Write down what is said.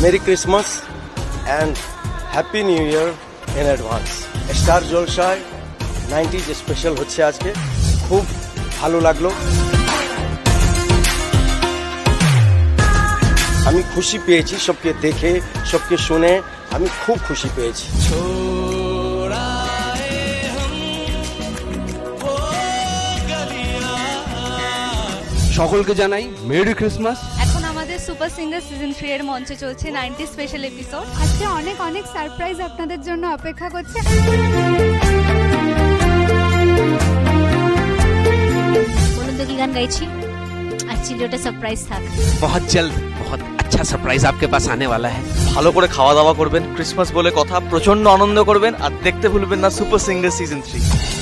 Mary Christmas and happy new year in advance. Star জলসায় 90s special হচ্ছে আজকে, খুব ভালো লাগলো। আমি খুশি পেয়েছি সবকে দেখে, সবকে শুনে আমি খুব খুশি পেয়েছি। সকলকে জানাই মেরি ক্রিসমাস। এখন আমাদের সুপার সিঙ্গার সিজন 3 এর মঞ্চে চলছে 90 স্পেশাল এপিসোড। আজকে অনেক অনেক সারপ্রাইজ আপনাদের জন্য অপেক্ষা করছে। বলুন তো কি গান গাইছি? অ্যাকচুয়ালি ওটা সারপ্রাইজ থাক। बहुत जल्द बहुत अच्छा सरप्राइज आपके पास आने वाला है। ভালো করে খাওয়া দাওয়া করবেন, ক্রিসমাস বলে কথা, প্রচন্ড আনন্দ করবেন আর দেখতে ভুলবেন না সুপার সিঙ্গার সিজন 3।